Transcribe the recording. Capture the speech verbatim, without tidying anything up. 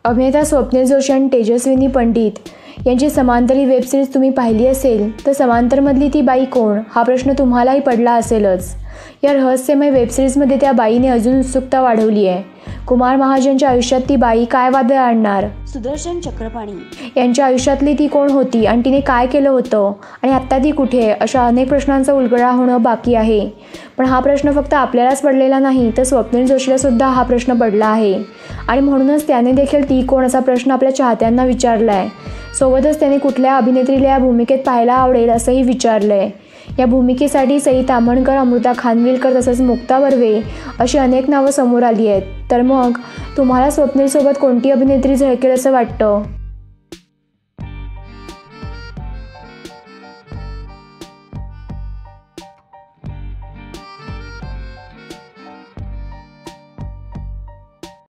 अभिनेता स्वप्नील जोशी आणि तेजस्विनी पंडित यांची समांतर ही वेबसिरीज तुम्ही पाहिली असेल तर समांतरमधली ती बाई कोण हा प्रश्न तुम्हालाही पडला असेलच। या रहस्यमय वेबसिरीजमध्ये त्या बाईने अजून उत्सुकता वाढवली आहे। कुमार महाजनच्या आयुष्यात ती बाई काय वादळ आणणार, सुदर्शन चक्रपाणी यांच्या आयुष्यातली ती कोण होती आणि तिने काय केलं होतं आणि आत्ता ती कुठे आहे, अशा अनेक प्रश्नांचा उलगडा होणं बाकी आहे। पण हा प्रश्न फक्त आपल्यालाच पडलेला नाही तर स्वप्नील जोशीला सुद्धा हा प्रश्न पडला आहे आणि म्हणूनच त्याने देखील ती कोण असा प्रश्न आपल्या चाहत्यांना विचारला आहे। सोबतच त्याने कुठल्या अभिनेत्रीला या भूमिकेत पाहायला आवडेल असंही विचारलं आहे। या भूमिकेसाठी सई ताम्हणकर, अमृता खानविलकर तसंच मुक्ता बर्वे अशी अनेक नावं समोर आली आहेत। तर मग तुम्हाला स्वप्नीलसोबत कोणती अभिनेत्री झळकेल असं वाटतं?